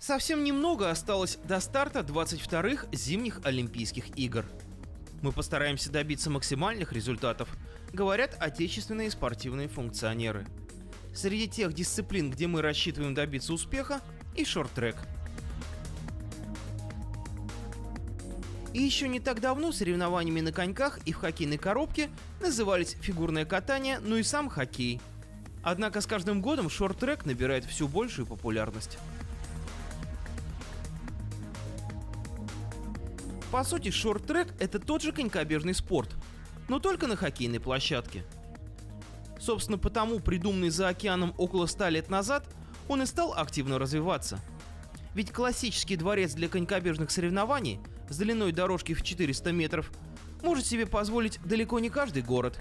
Совсем немного осталось до старта 22-х зимних Олимпийских игр. Мы постараемся добиться максимальных результатов, говорят отечественные спортивные функционеры. Среди тех дисциплин, где мы рассчитываем добиться успеха, и шорт-трек. И еще не так давно соревнованиями на коньках и в хоккейной коробке назывались фигурное катание, ну и сам хоккей. Однако с каждым годом шорт-трек набирает все большую популярность. По сути, шорт-трек – это тот же конькобежный спорт, но только на хоккейной площадке. Собственно, потому, придуманный за океаном около 100 лет назад, он и стал активно развиваться. Ведь классический дворец для конькобежных соревнований с длиной дорожки в 400 метров может себе позволить далеко не каждый город.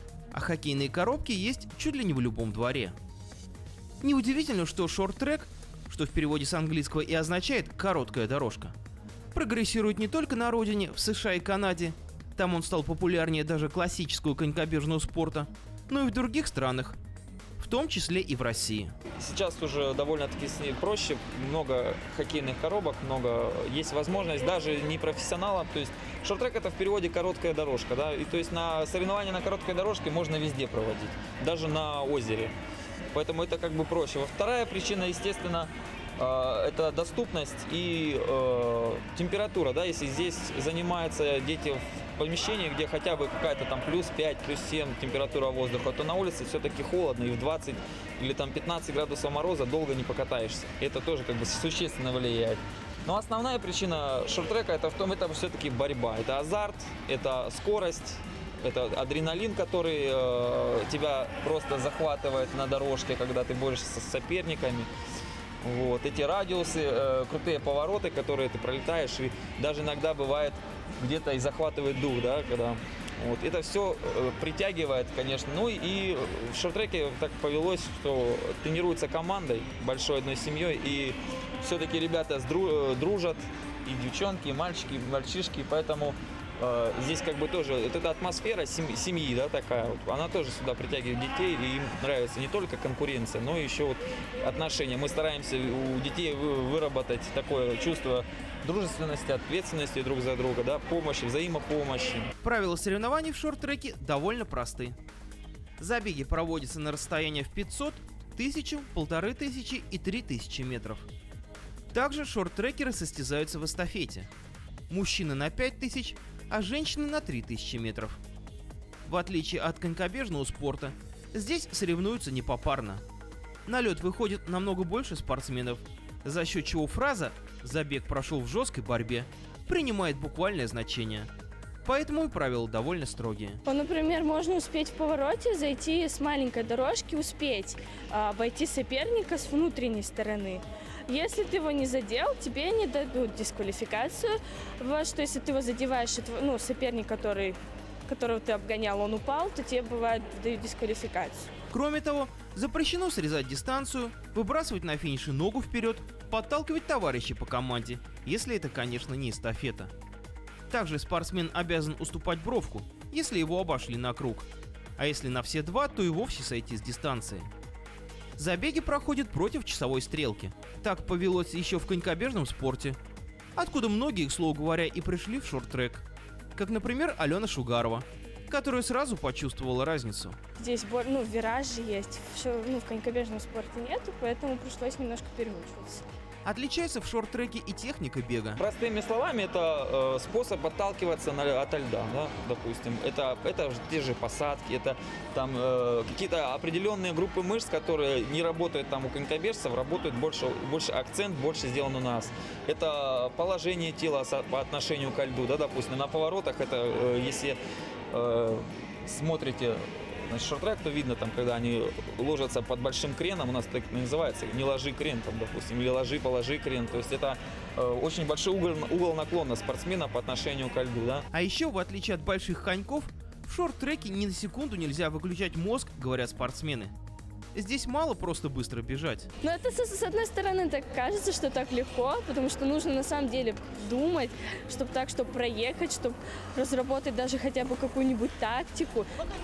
А хоккейные коробки есть чуть ли не в любом дворе. Неудивительно, что шорт-трек, что в переводе с английского и означает «короткая дорожка», прогрессирует не только на родине, в США и Канаде, там он стал популярнее даже классического конькобежного спорта, но и в других странах, в том числе и в России. Сейчас уже довольно-таки проще, много хоккейных коробок, много есть возможность даже не профессионалам, то есть шорт-трек это в переводе короткая дорожка, да, и то есть на соревнования на короткой дорожке можно везде проводить, даже на озере, поэтому это как бы проще. Вторая причина, естественно, это доступность и температура, да, если здесь занимаются дети в помещении, где хотя бы какая-то там плюс 5, плюс 7 температура воздуха, то на улице все-таки холодно, и в 20 или там 15 градусов мороза долго не покатаешься. Это тоже как бы существенно влияет. Но основная причина шорт-трека это в том, это все-таки борьба, это азарт, это скорость, это адреналин, который тебя просто захватывает на дорожке, когда ты борешься с соперниками. Вот, эти радиусы, крутые повороты, которые ты пролетаешь, и даже иногда бывает где-то и захватывает дух, да, когда вот, это все притягивает, конечно. Ну и в шорт-треке так повелось, что тренируется командой, большой одной семьей, и все-таки ребята дружат, и девчонки, и мальчики, и мальчишки, поэтому здесь как бы тоже вот эта атмосфера семьи, да, такая вот, она тоже сюда притягивает детей, и им нравится не только конкуренция, но еще вот отношения. Мы стараемся у детей выработать такое чувство дружественности, ответственности друг за друга, да, помощи, взаимопомощи. Правила соревнований в шорт-треке довольно просты. Забеги проводятся на расстояние в 500, 1000, 1500 и 3000 метров. Также шорт-трекеры состязаются в эстафете. Мужчины на 5000, а женщины на 3000 метров. В отличие от конькобежного спорта, здесь соревнуются не попарно. На лед выходит намного больше спортсменов, за счет чего фраза «забег прошел в жесткой борьбе» принимает буквальное значение. Поэтому и правила довольно строгие. Например, можно успеть в повороте зайти с маленькой дорожки, успеть обойти соперника с внутренней стороны. Если ты его не задел, тебе не дадут дисквалификацию. Что если ты его задеваешь, соперник, которого ты обгонял, он упал, то тебе бывает дают дисквалификацию. Кроме того, запрещено срезать дистанцию, выбрасывать на финише ногу вперед, подталкивать товарищей по команде, если это, конечно, не эстафета. Также спортсмен обязан уступать бровку, если его обошли на круг, а если на все два, то и вовсе сойти с дистанции. Забеги проходят против часовой стрелки. Так повелось еще в конькобежном спорте, откуда многие, к слову говоря, и пришли в шорт-трек. Как, например, Алена Шугарова, которая сразу почувствовала разницу. Здесь виражи есть, в конькобежном спорте нету, поэтому пришлось немножко переучиваться. Отличается в шорт-треке и техника бега. Простыми словами, это способ отталкиваться ото льда, да, допустим. Это те же посадки, это там какие-то определенные группы мышц, которые не работают там у конькобежцев, работают больше акцент, больше сделан у нас. Это положение тела по отношению к льду, да, допустим. На поворотах это, если смотрите шорт-трек, то видно, там, когда они ложатся под большим креном, у нас так называется, не ложи крен, там, допустим, или ложи, положи крен. То есть это очень большой угол наклона спортсмена по отношению к льду, да. А еще, в отличие от больших коньков, в шорт-треке ни на секунду нельзя выключать мозг, говорят спортсмены. здесь мало просто быстро бежать. Но это с одной стороны так кажется, что так легко, потому что нужно на самом деле думать, чтобы проехать, чтобы разработать даже хотя бы какую-нибудь тактику.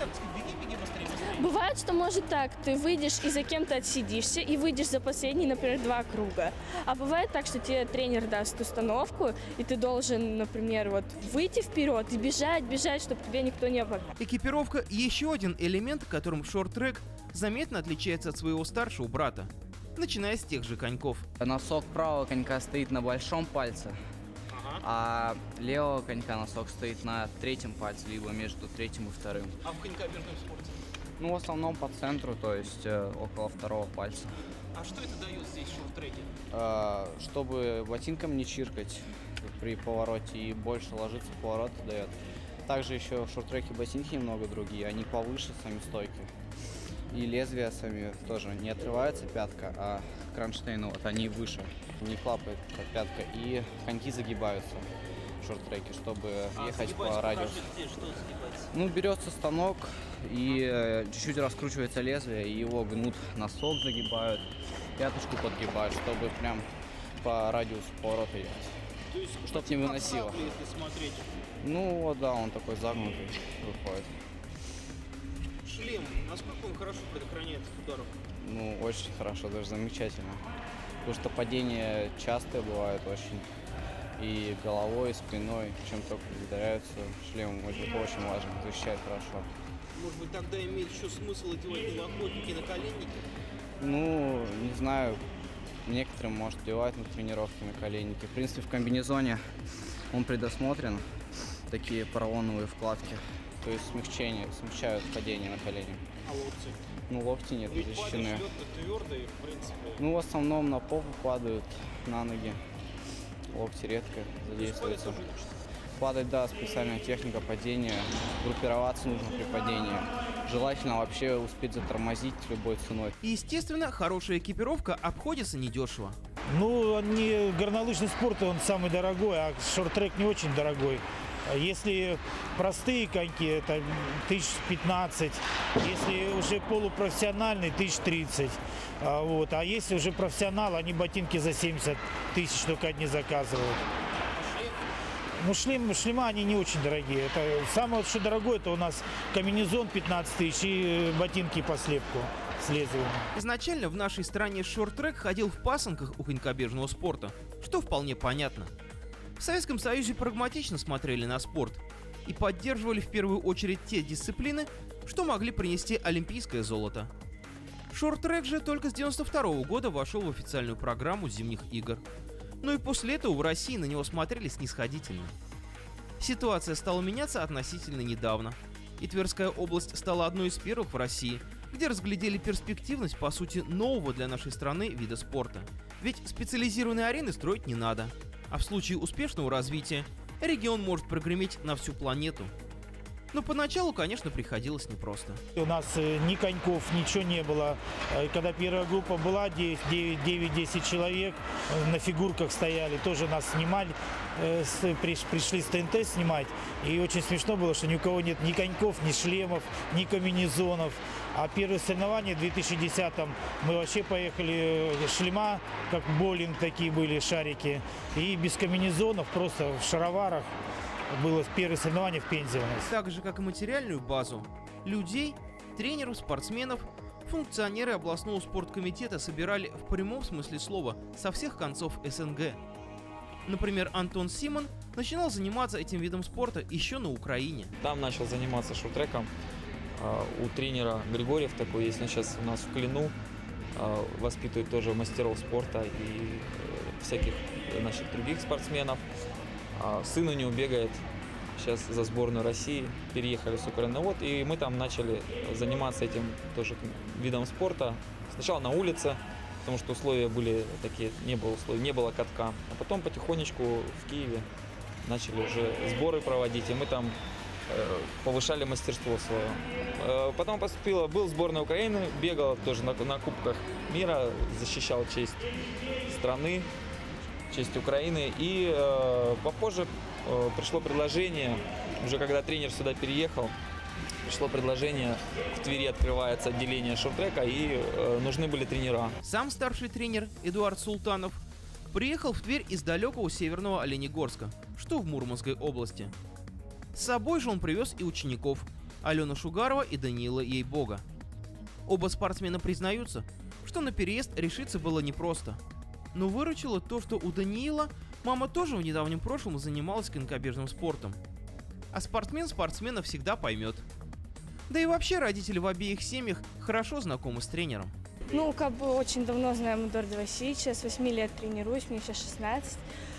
Бывает, что может так, ты выйдешь и за кем-то отсидишься, и выйдешь за последние, например, 2 круга. А бывает так, что тебе тренер даст установку, и ты должен, например, вот выйти вперед и бежать, чтобы тебя никто не обогнал. Экипировка – еще один элемент, которым шорт-трек заметно отличается от своего старшего брата, начиная с тех же коньков. Носок правого конька стоит на большом пальце, а левого конька носок стоит на 3-м пальце, либо между 3-м и 2-м. А в конькобежном спорте? Ну, в основном по центру, то есть около 2-го пальца. А что это дает здесь в шорт-треке? Чтобы ботинком не чиркать при повороте и больше ложиться в поворот дает. Также еще в шорт-треке ботинки немного другие, они повыше сами стойки. И лезвия сами тоже не отрывается пятка, а кронштейны вот они выше, не клапает как пятка. И коньки загибаются в шорт-треке, чтобы ехать по радиусу. Ну, берется станок и чуть-чуть раскручивается лезвие, и его гнут, носок загибают, пяточку подгибают, чтобы прям по радиусу поворота ехать. То есть, чтоб не выносило. Сабле, если смотреть. Ну, вот да, он такой загнутый выходит. Шлем, насколько он хорошо предохраняет от ударов? Ну, очень хорошо, даже замечательно. Потому что падения частые бывают очень. И головой, и спиной, чем только ударяются, шлем очень важно, защищает хорошо. Может быть, тогда имеет еще смысл одевать налокотники и наколенники? Ну, не знаю, некоторым может одевать на тренировке наколенники. В принципе, в комбинезоне он предусмотрен, такие поролоновые вкладки. То есть смягчают падение на колени. А локти? Ну, локти нет, Ведь защищены. твердые, в принципе. Ну, в основном на попу падают, на ноги. Локти редко задействуются. Падать, да, специальная техника падения. Группироваться нужно при падении. Желательно вообще успеть затормозить любой ценой. И, естественно, хорошая экипировка обходится недешево. Ну, горнолыжный спорт, он самый дорогой, а шорт-трек не очень дорогой. Если простые коньки, это 1015, если уже полупрофессиональные, 1030. А если уже профессионал, они ботинки за 70 тысяч только одни заказывают. Ну, шлема они не очень дорогие. Это самое, что дорогое, это у нас комбинезон 15 тысяч и ботинки по слепку с лезвием. Изначально в нашей стране шорт-трек ходил в пасынках у конькобежного спорта, что вполне понятно. В Советском Союзе прагматично смотрели на спорт и поддерживали в первую очередь те дисциплины, что могли принести олимпийское золото. Шорт-трек же только с 1992 года вошел в официальную программу зимних игр. Но и после этого в России на него смотрели снисходительно. Ситуация стала меняться относительно недавно, и Тверская область стала одной из первых в России, где разглядели перспективность, по сути, нового для нашей страны вида спорта. Ведь специализированные арены строить не надо, а в случае успешного развития регион может прогреметь на всю планету. Но поначалу, конечно, приходилось непросто. У нас ни коньков, ничего не было. Когда первая группа была, 9-10 человек на фигурках стояли, тоже нас снимали, пришли с ТНТ снимать. И очень смешно было, что ни у кого нет ни коньков, ни шлемов, ни комбинезонов. А первые соревнования в 2010-м мы вообще поехали шлема, как боулинг такие были, шарики. И без комбинезонов, просто в шароварах. Было первое соревнование в Пензе у нас. Так же, как и материальную базу, людей, тренеров, спортсменов, функционеры областного спорткомитета собирали в прямом смысле слова со всех концов СНГ. Например, Антон Симон начинал заниматься этим видом спорта еще на Украине. Там начал заниматься шорт-треком. У тренера Григорьев такой есть, он сейчас у нас в Клину, воспитывает тоже мастеров спорта и всяких, значит, других спортсменов. Сын у него бегает сейчас за сборную России, переехали с Украины. Вот, и мы там начали заниматься этим тоже видом спорта. Сначала на улице, потому что условия были такие, не было катка. А потом потихонечку в Киеве начали уже сборы проводить, и мы там повышали мастерство свое. Потом был в сборную Украины, бегал тоже на Кубках мира, защищал честь страны, честь Украины. И попозже пришло предложение, уже когда тренер сюда переехал, пришло предложение, в Твери открывается отделение шорт-трека, и нужны были тренера. Сам старший тренер Эдуард Султанов приехал в Тверь из далекого северного Оленегорска, что в Мурманской области. С собой же он привез и учеников Алену Шугарова и Даниила Ейбога. Оба спортсмена признаются, что на переезд решиться было непросто. Но выручило то, что у Даниила мама тоже в недавнем прошлом занималась конькобежным спортом. А спортсмен спортсмена всегда поймет. Да и вообще родители в обеих семьях хорошо знакомы с тренером. Ну, как бы очень давно знаем Эдуарда Васильевича, с 8 лет тренируюсь, мне сейчас 16.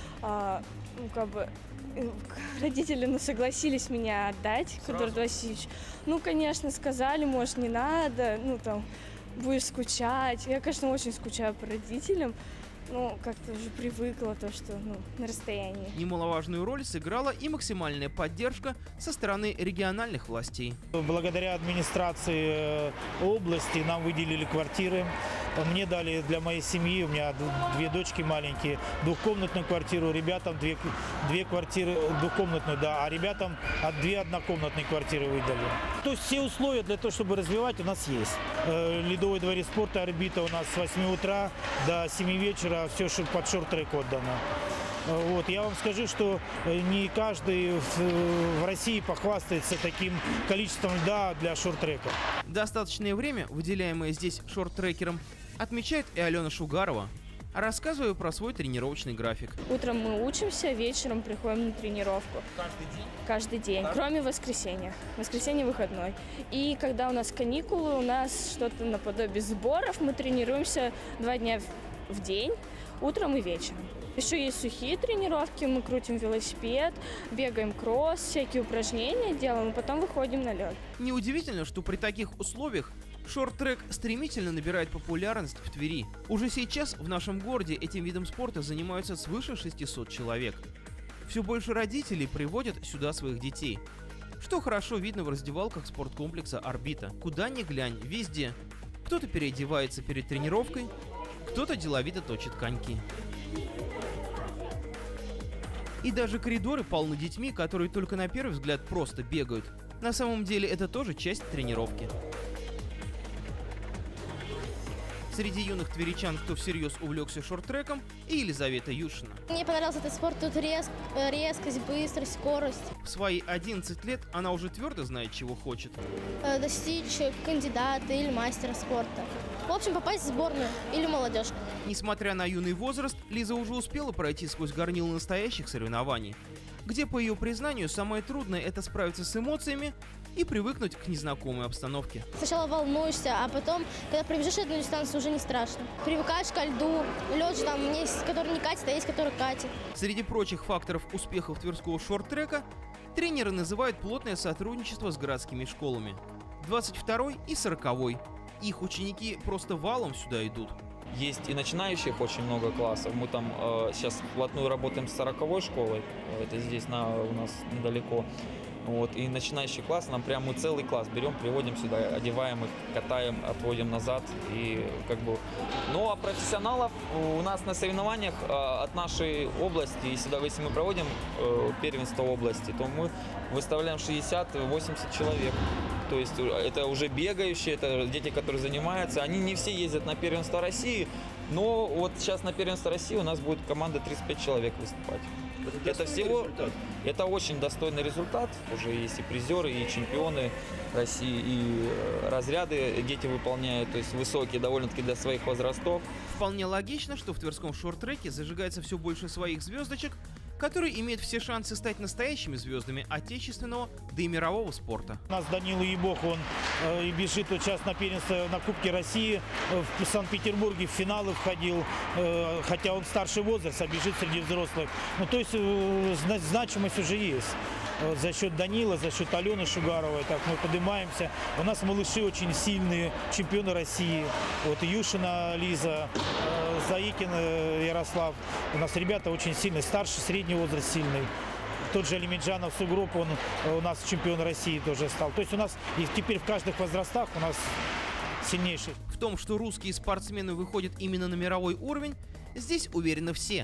Родители согласились меня отдать к Эдуарду Васильевичу. Ну, конечно, сказали, может, не надо, будешь скучать. Я, конечно, очень скучаю по родителям. Как-то уже привыкла то, что, на расстоянии. Немаловажную роль сыграла и максимальная поддержка со стороны региональных властей. Благодаря администрации области нам выделили квартиры. Мне дали для моей семьи, у меня 2 дочки маленькие, двухкомнатную квартиру, ребятам 2 квартиры, двухкомнатную, да, а ребятам 2 однокомнатные квартиры выдали. То есть все условия для того, чтобы развивать, у нас есть. Ледовый дворец спорта «Орбита» у нас с 8 утра до 7 вечера, все под шорт-трек отдано. Я вам скажу, что не каждый в России похвастается таким количеством льда для шорт-трека. Достаточное время, выделяемое здесь шорт-трекером, отмечает и Алена Шугарова, рассказывая про свой тренировочный график. Утром мы учимся, вечером приходим на тренировку. Каждый день? Каждый день, кроме воскресенья. Воскресенье выходной. И когда у нас каникулы, у нас что-то наподобие сборов, мы тренируемся 2 дня в день, утром и вечером. Еще есть сухие тренировки, мы крутим велосипед, бегаем кросс, всякие упражнения делаем, и потом выходим на лед. Неудивительно, что при таких условиях шорт-трек стремительно набирает популярность в Твери. Уже сейчас в нашем городе этим видом спорта занимаются свыше 600 человек. Все больше родителей приводят сюда своих детей, что хорошо видно в раздевалках спорткомплекса «Орбита». Куда ни глянь, везде. Кто-то переодевается перед тренировкой, кто-то деловито точит коньки. И даже коридоры полны детьми, которые только на первый взгляд просто бегают. На самом деле это тоже часть тренировки. Среди юных тверичан, кто всерьез увлекся шорт-треком, и Елизавета Юшина. Мне понравился этот спорт, тут резкость, быстрость, скорость. В свои 11 лет она уже твердо знает, чего хочет. Достичь кандидата или мастера спорта. В общем, попасть в сборную или молодежку. Несмотря на юный возраст, Лиза уже успела пройти сквозь горнило настоящих соревнований, где, по ее признанию, самое трудное – это справиться с эмоциями и привыкнуть к незнакомой обстановке. Сначала волнуешься, а потом, когда пробежишь одну дистанцию, уже не страшно. Привыкаешь ко льду. Лед же там есть, который не катит, а есть, который катит. Среди прочих факторов успехов тверского шорт-трека тренеры называют плотное сотрудничество с городскими школами. 22-й и 40-й. Их ученики просто валом сюда идут. Есть и начинающих очень много классов. Мы там сейчас вплотную работаем с 40-й школой. Это здесь у нас недалеко. И начинающий класс, нам прям мы целый класс берем, приводим сюда, одеваем их, катаем, отводим назад. Ну а профессионалов у нас на соревнованиях от нашей области, если мы проводим первенство области, то мы выставляем 60-80 человек. То есть это уже бегающие, это дети, которые занимаются. Они не все ездят на первенство России, но вот сейчас на первенство России у нас будет команда 35 человек выступать. Это очень достойный результат. Уже есть и призеры, и чемпионы России, и разряды дети выполняют, то есть высокие довольно-таки для своих возрастов. Вполне логично, что в тверском шорт-треке зажигается все больше своих звездочек, которые имеют все шансы стать настоящими звездами отечественного, да и мирового спорта. У нас Даниил Ейбог, он бежит сейчас на первенство на Кубке России, в Санкт-Петербурге в финалы входил, хотя он старший возраст, а бежит среди взрослых. То есть значимость уже есть. За счет Данила, за счет Алены Шугаровой, так мы поднимаемся. У нас малыши очень сильные, чемпионы России. Юшина Лиза, Заикин Ярослав. У нас ребята очень сильные, старший, средний возраст сильный. Тот же Алимеджанов Сугроб, он у нас чемпион России тоже стал. То есть у нас и теперь в каждых возрастах у нас сильнейший. В том, что русские спортсмены выходят именно на мировой уровень, здесь уверены все.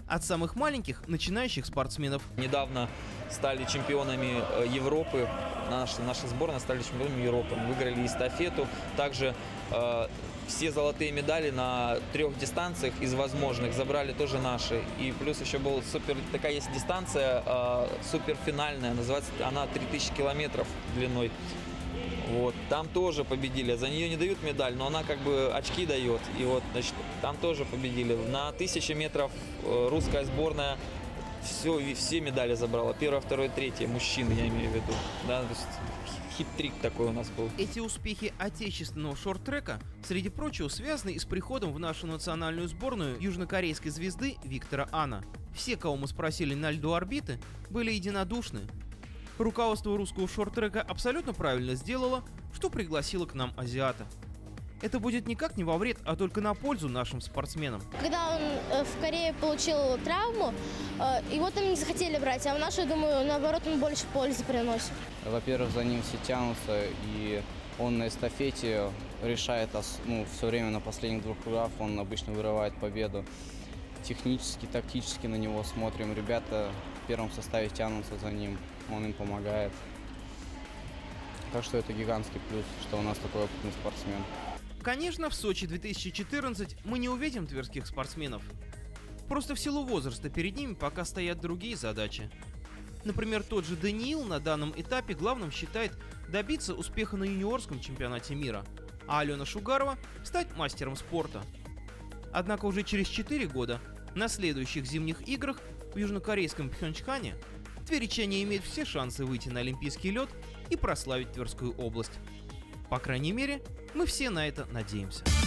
от самых маленьких начинающих спортсменов. Недавно стали чемпионами Европы, наша сборная стали чемпионами Европы, выиграли эстафету, также все золотые медали на 3 дистанциях из возможных забрали тоже наши. И плюс еще был такая есть дистанция суперфинальная, называется она 3000 километров длиной. Вот, там тоже победили. За нее не дают медаль, но она как бы очки дает. И вот, значит, там тоже победили. На 1000 метров русская сборная все медали забрала. 1, 2, 3 мужчины, я имею в виду. Да, то есть хит-трик такой у нас был. Эти успехи отечественного шорт-трека, среди прочего, связаны и с приходом в нашу национальную сборную южнокорейской звезды Виктора Ана. Все, кого мы спросили на льду орбиты, были единодушны. Руководство русского шорт-трека абсолютно правильно сделало, что пригласило к нам азиата. Это будет никак не во вред, а только на пользу нашим спортсменам. Когда он в Корее получил травму, его там не захотели брать, а в нашу, я думаю, наоборот, он больше пользы приносит. Во-первых, за ним все тянутся, и он на эстафете решает, все время на последних 2 кругах он обычно вырывает победу. Технически, тактически на него смотрим. Ребята в первом составе тянутся за ним, он им помогает. Так что это гигантский плюс, что у нас такой опытный спортсмен. Конечно, в Сочи 2014 мы не увидим тверских спортсменов. Просто в силу возраста перед ними пока стоят другие задачи. Например, тот же Даниил на данном этапе главным считает добиться успеха на юниорском чемпионате мира, а Алена Шугарова стать мастером спорта. Однако уже через 4 года, на следующих зимних играх в южнокорейском Пхенчхане, тверичане имеют все шансы выйти на олимпийский лед и прославить Тверскую область. По крайней мере, мы все на это надеемся.